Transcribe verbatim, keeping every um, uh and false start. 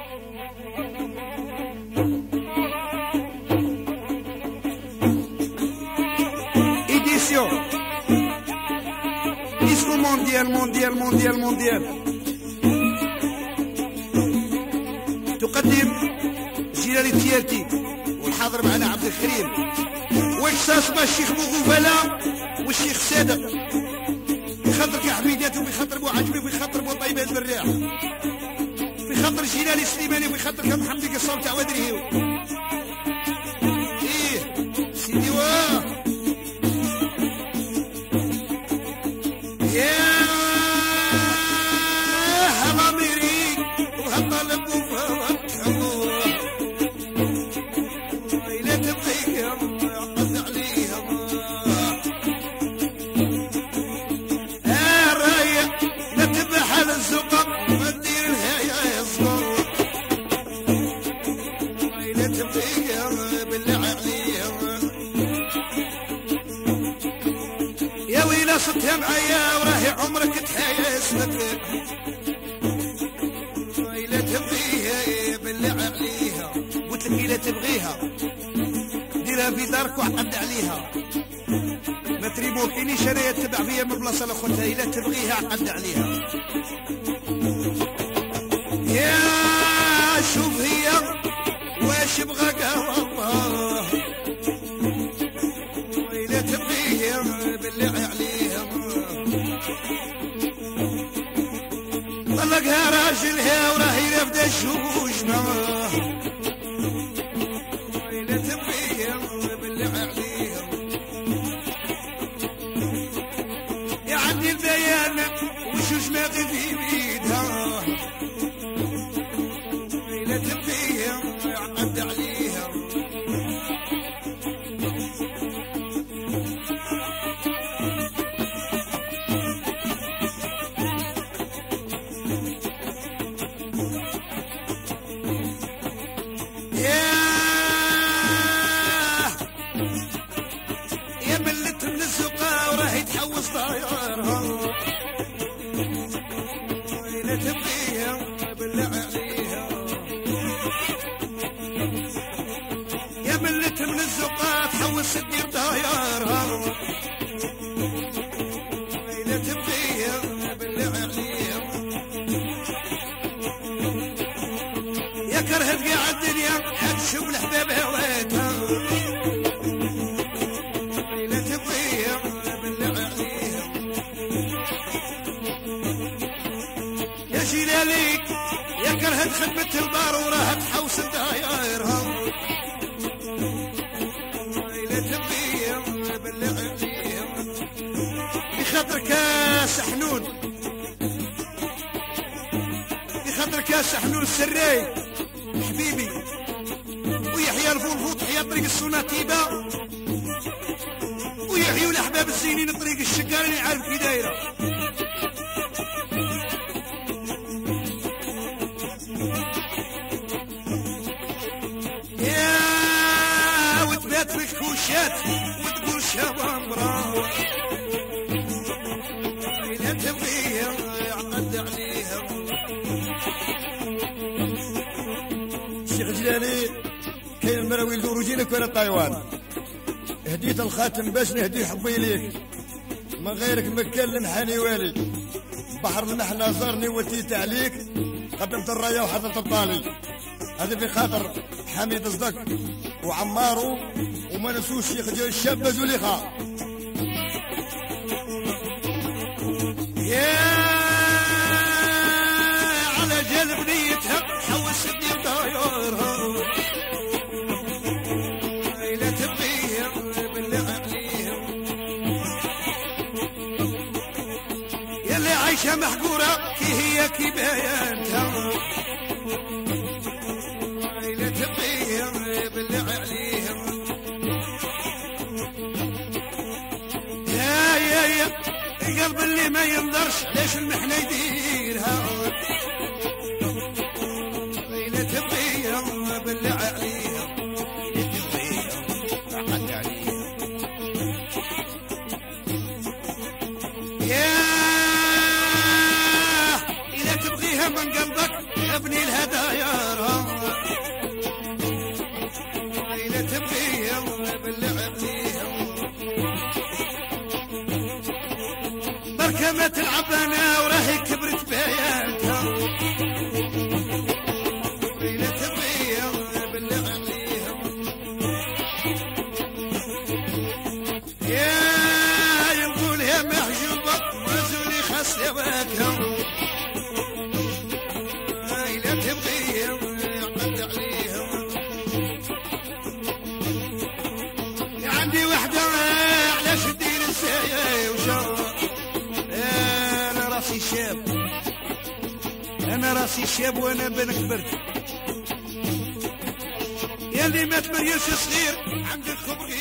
édition disco mondial mondial mondial mondial تقدم جلالي تياتي والحاضر معنا عبد الكريم واكساس مع الشيخ بوغوفلا والشيخ صادق بخاطر كحميدات وبخاطر بو عجبي وبخاطر بو طيبات بالرياح بخاطر جلالي السليماني وبخاطر كم حمدي قصام تاع ودريهو ايه سيدي واه يا هضميري وهطلب وفوتحو إلا تبغيهم عقد عليهم آه راية لا تذبح على الزقق ما تدير الهاية يا صغر إلا تبغيهم بالله عليهم يا ويلا صدها معايا وراهي عمرك تحيا اسمك إلا تبغيها بالله عليها قلت لك إلا تبغيها ديرها في دارك وعقد عليها ما تريموكينيش انا تتبع فيا من بلاصه لاخوتها إلا تبغيها عقد عليها يا شوف هي واش بغاك والله إلا تبغيها بالله عليها طلقها راجلها وراهي رافده الشوشمه إلا تبغيها بالله عليها يا عندي البيان وشوش ما في بيدها إلا تبغيها عقد عليها يا ملت من الزقا وراهي تحوس طايرها إلا تبغيها بالله عليها يا ملت من الزقا تحوس تدير طايرها إلا تبغيها بالله عليها يا كرهت قاع الدنيا تشوف الحباب هواتها إلا تبغيها بالله عليها يا جلالي يا كرهت خدمة البار وراها تحوس دايرها إلا تبغيها بالله عليها بخاطرك يا سحنون بخاطرك يا سحنون السراي حبيبي ويحيى الفولفوط حيا طريق السناتيبة ويحيوا الاحباب الزينين طريق الشقار اللي عارف كي دايره يا وتبات في الكوشات وتقول شباب مراه إلا تبغيها عقد عليها الشيخ جلالي كاين مراوي لدوروجينك ولا طايوان هديت الخاتم باش نهدي حبي ليك من غيرك مكلم حاني والي بحر المحنة زارني وتيت عليك قدمت الراية وحضرت الطالي هذا في خاطر حميد صدق وعمارو وما نسوش الشيخ ديال الشاب زليخة يا على جلب نيتها حوس الدير دايرها إلا تبغيها بالله عليها يا اللي عايشة محقورة كي هي كي بيانتها إلا تبغيها بالله عليها يا يا يا القلب اللي ما ينظرش ليش المحنة يديرها إلا تبغيها بالله عليها إلا تبغيها عقد عليها يا إلا تبغيها من قلبك ابني الهدايا لا تبغيها باللعب فيها بركة ما تلعب انا وراهي كبرت بياتها لا تبغيها باللعب فيها يا يقول يا محجوبة وزولي خاص يا باكها لا تبغيها عقد عليها عندي وحدة علاش دير السايا وجا انا راسي شاب انا راسي شاب وانا بن كبرت يا اللي مات مريش صغير عندك خبر